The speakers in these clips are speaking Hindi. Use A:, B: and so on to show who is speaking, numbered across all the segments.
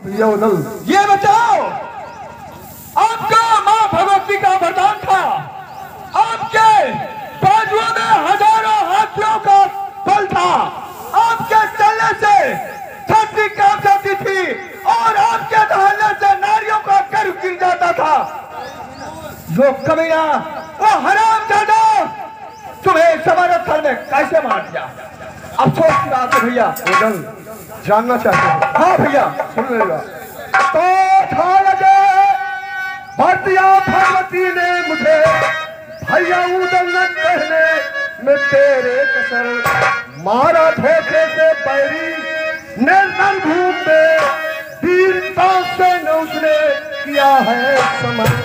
A: भैया उदल,
B: ये बताओ, आपका मां भगवती का वरदान था, आपके बाजुओं में हजारों हाथियों का बल था, आपके चलने से धरती कांप जाती थी और आपके दहाड़ने से नारियों का गर्भ गिर जाता था। जो कमीना, वो हरामजादा तुम्हें समरथल में कैसे मार दिया? अफसोस की बात है भैया।
A: उदल जानना चाहते हो?
B: हाँ भैया,
A: सुन लेगा।
B: तो भरतिया भगवती ने मुझे भैया उदल न कहने में तेरे कसर मारा धोखे से पैरी ने रणभूमि में वीरता से न उसने किया है समर।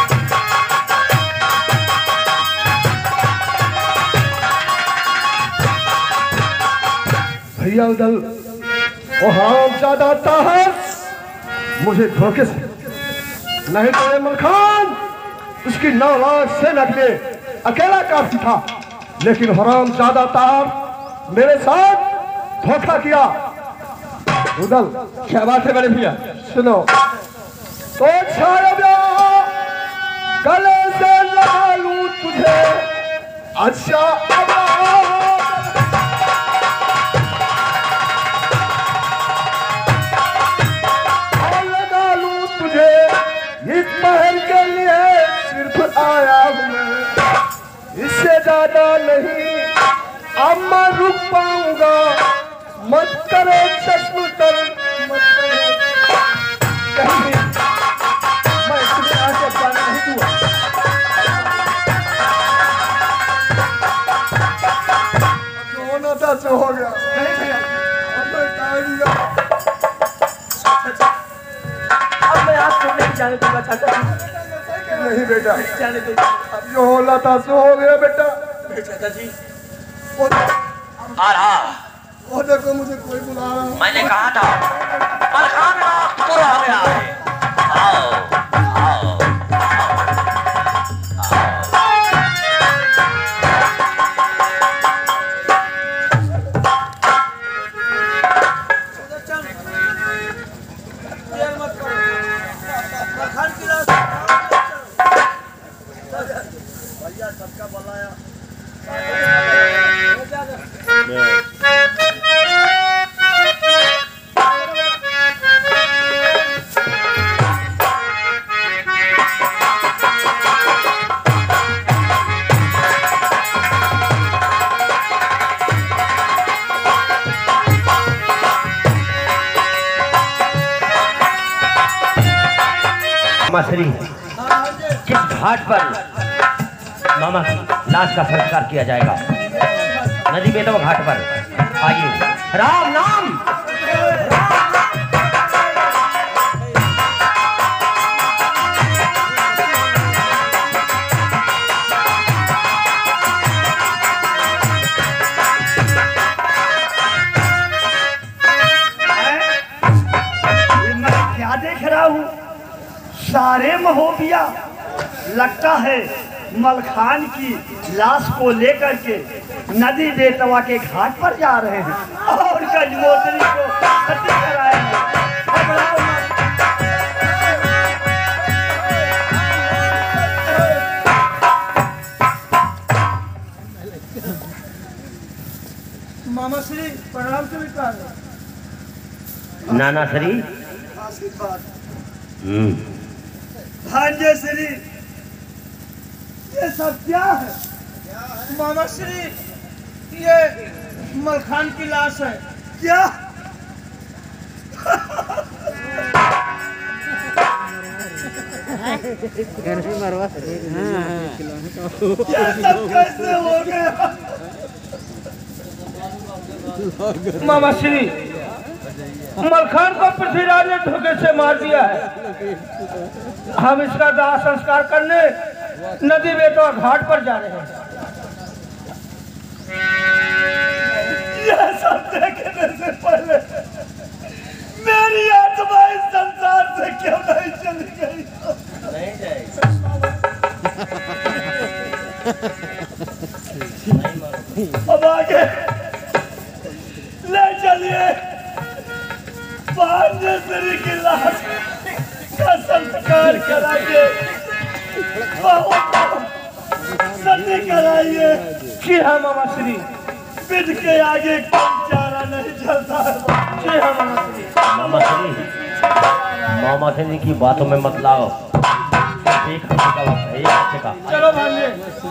A: भैया उदल, वो हरामजादा ताहर मुझे धोखे से, नहीं तो मलखान उसकी 9 लाख सेना के लिए अकेला काफी था, लेकिन हरामजादा ताहर मेरे साथ धोखा किया। उदल,
B: क्या बात है बड़े भैया?
A: सुनो।
B: तो गले से लगा लूं तुझे, अच्छा लगा लूं तुझे, इस पहर के लिए सिर्फ आया हूं मैं, इससे ज्यादा नहीं अब मैं रुक पाऊंगा। मत करो चश्म तर, मत करो कहीं मैं तुम्हें आगे जाने नहीं दूंगा।
A: जो होना था सो हो गया।
B: नहीं भैया,
A: अब मैं जाऊंगा।
B: अब मैं आपको नहीं जाने दूंगा चाचा जी।
A: नहीं बेटा,
B: जाने दो
A: अब जो होना था सो हो गया बेटा।
B: चाचा जी।
C: आ रहा,
A: वो देखो मुझे कोई बुला रहा है।
C: मैंने कहा था मलखान रात पूरा हो गया है। आओ आओ
D: श्री जिस घाट पर मामा की लाश का संस्कार किया जाएगा, नदी बेतवा घाट पर आइए। राम नाम
E: मैं क्या देख रहा हूँ? सारे महोबिया लगता है मलखान की लाश को लेकर के नदी बेतवा के घाट पर जा रहे हैं और गजमोतरी को सती कराएंगे।
B: मामा श्री प्रणाम स्वीकार।
D: नाना श्री
E: भांजे श्री, ये सब क्या है?
B: मामा श्री, ये मलखान की लाश है।
E: क्या? ये सब कैसे हो गया?
B: मामा श्री, मलखान को पृथ्वीराज ने धोखे से मार दिया है। हम इसका दाह संस्कार करने नदी बेतवा घाट पर जा रहे हैं।
E: यह सब देखने से पहले मेरी आत्मा इस संसार से क्यों नहीं चली गई?
D: नहीं जाएगी।
E: अब आगे ले चलिए। पांडेश्वरी की लाश जी हाँ मामा श्री, विध के आगे कोई चारा नहीं चलता है। जी हाँ मामा श्री।
D: मामा श्री की बातों में मत लाओ। एक हफ्ते का वक्त है, एक हफ्ते का।
E: चलो भांजे।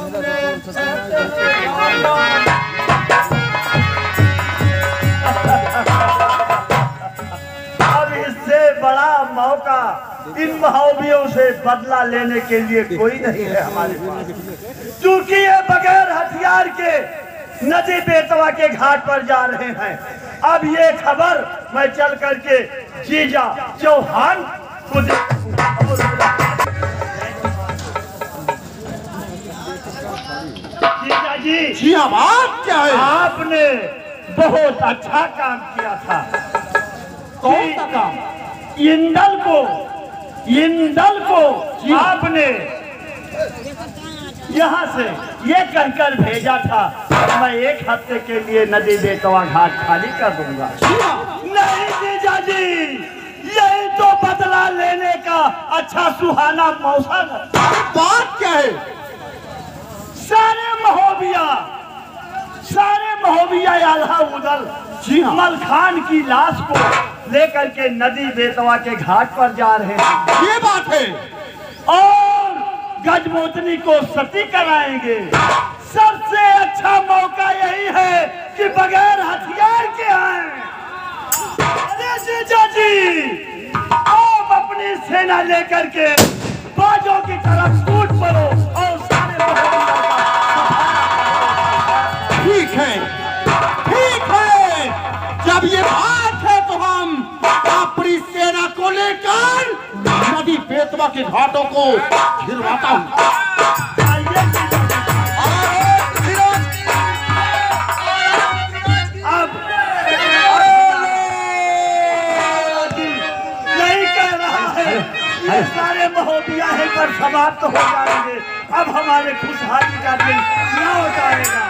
E: अब इससे बड़ा मौका इन महावियों से बदला लेने के लिए कोई नहीं है हमारे पास, क्योंकि ये बगैर हथियार के नदी बेतवा के घाट पर जा रहे हैं। अब ये खबर मैं चल करके जीजा चौहान को जीजा जी
B: हाँ, बात क्या है?
E: आपने बहुत अच्छा काम किया था।
B: कौन सा काम?
E: इंदल को आपने यहाँ से ये कहकर भेजा था मैं 1 हफ्ते के लिए नदी बेतवा घाट खाली कर दूंगा। नहीं जीजा जी, यही तो बदला लेने का अच्छा सुहाना मौसम है।
B: बात क्या है?
E: सारे महोबिया आल्हा उदल मलखान की लाश को लेकर के नदी बेतवा के घाट पर जा रहे हैं।
B: ये बात है।
E: और गजमोतनी को सती कराएंगे। सबसे अच्छा मौका यही है कि बगैर हथियार के आए। अरे जीजा जी, आप अपनी सेना लेकर के बाजों की तरफ कूद पड़ो और सारे
B: ठीक है, जब ये बात है तो हम अपनी सेना को लेकर नदी बेतवा के घाटों को घिरवाता हूँ।
E: अब नहीं कह रहा है ये सारे महोबिया है पर समाप्त हो जाएंगे। अब हमारे खुशहाली का दिन लौट आएगा।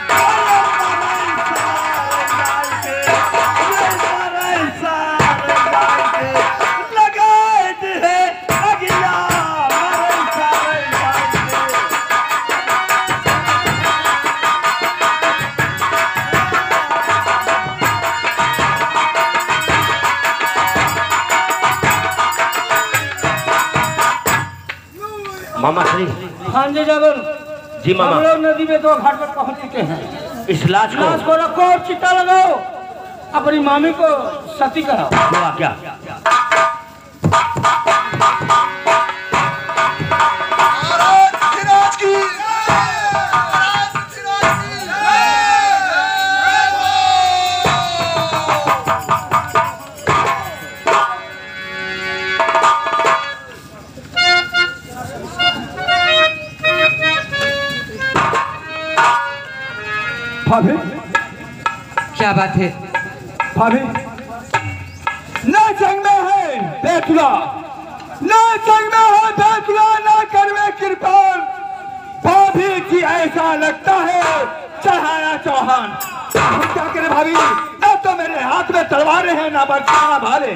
D: मामा श्री।
E: हाँ जी जागर।
D: जी मामा।
E: हम लोग नदी में तो घाट पर पहुंच चुके हैं।
D: इस लाश
E: को रखो और चिता लगाओ, अपनी मामी को सती कराओ।
D: क्या?
B: भाभी,
F: क्या बात है?
B: भाभी, न जंग में है बैतुला, न जंग में है बैतुला, न करवे कृपाण। भाभी जी ऐसा लगता है चढ़ाया चौहान। हम क्या करें भाभी, न तो मेरे हाथ में तलवारें हैं, ना बरसाना भाले।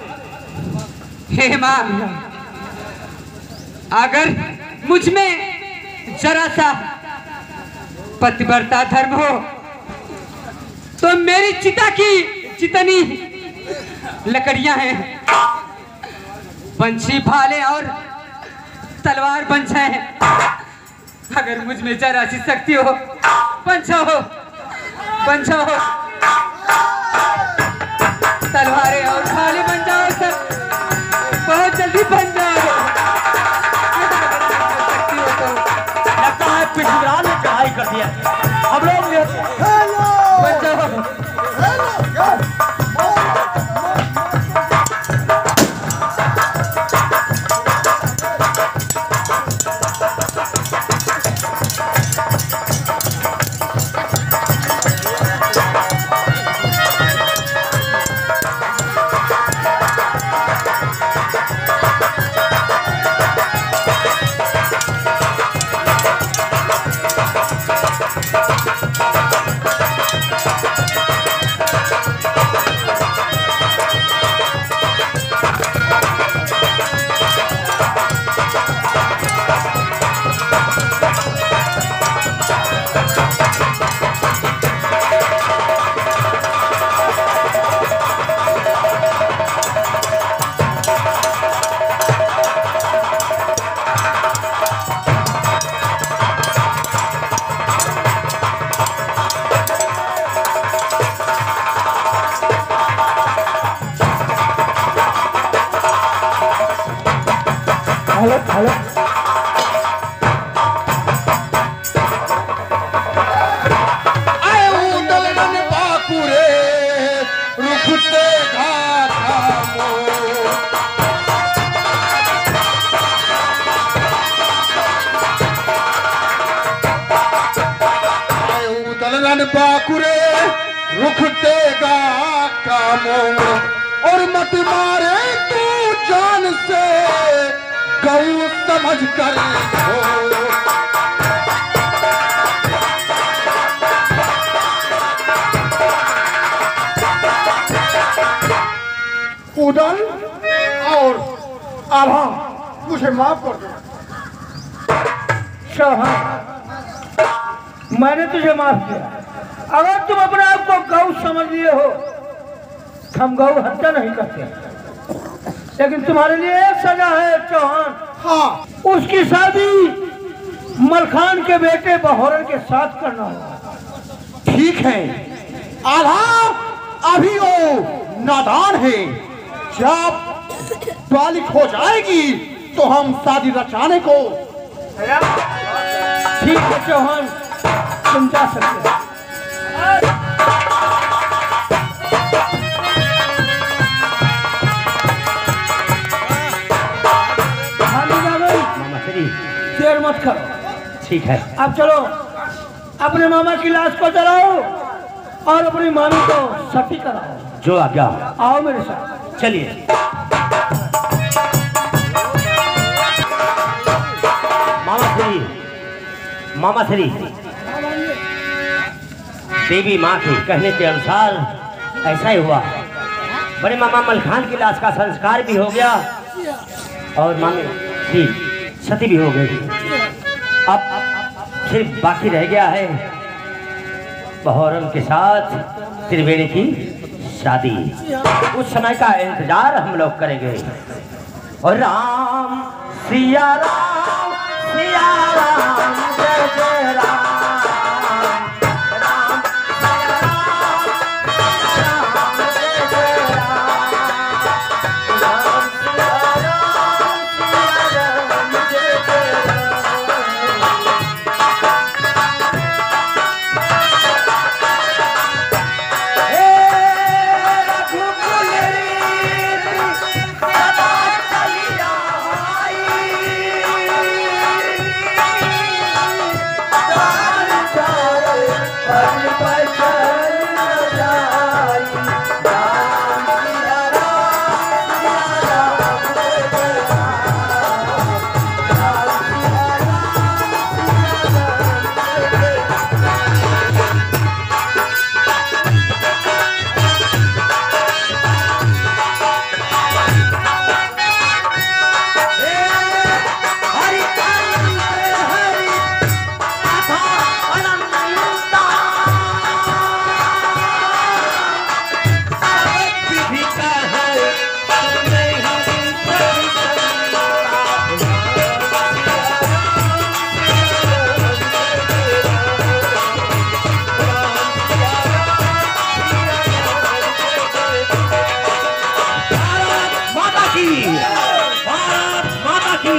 F: हे माँ, अगर मुझ में जरा सा पतिव्रता धर्म हो तो मेरी चिता की जितनी लकड़ियां हैं, पंछी भाले और तलवार बन जाए। अगर मुझ में जरा सी शक्ति हो, पंछो हो, तलवारें और भाले बन जाओ, सब बहुत जल्दी बन जाओ। शक्ति हो तो
D: लगता है पिछड़ा ने चढ़ाई कर दिया। हम लोग
F: बन जाओ।
A: हेलो हेलो
B: बाकुरे रुख देगा कामों और मत मारे तू जान से गऊ समझ कर
A: उदल और आभा मुझे माफ कर दो। चौहान मैंने तुझे माफ किया। अगर तुम अपने आप को गौ समझ लिए हो, हम गौ हत्या नहीं करते, लेकिन तुम्हारे लिए एक सजा है चौहान। हाँ, उसकी शादी मलखान के बेटे बहोरन के साथ करना होगा।
B: ठीक है, आधा अभी वो नादान है, जब बालिक हो जाएगी तो हम शादी रचाने को।
A: ठीक है चौहान, तुम जा सकते हो।
D: मामा श्री
A: देर मत करो।
D: ठीक है,
A: अब चलो अपने मामा की लाश को जलाओ और अपनी मामी को सती कराओ।
D: जो आ गया।
A: आओ मेरे साथ।
D: चलिए। मामा श्री देवी माँ के कहने के अनुसार ऐसा ही हुआ। बड़े मामा मलखान की लाश का संस्कार भी हो गया और मामी श्री सती भी हो गई। अब सिर्फ बाकी रह गया है बहोरम के साथ त्रिवेणी की शादी। उस समय का इंतजार हम लोग करेंगे। और राम सिया राम जय जय राम।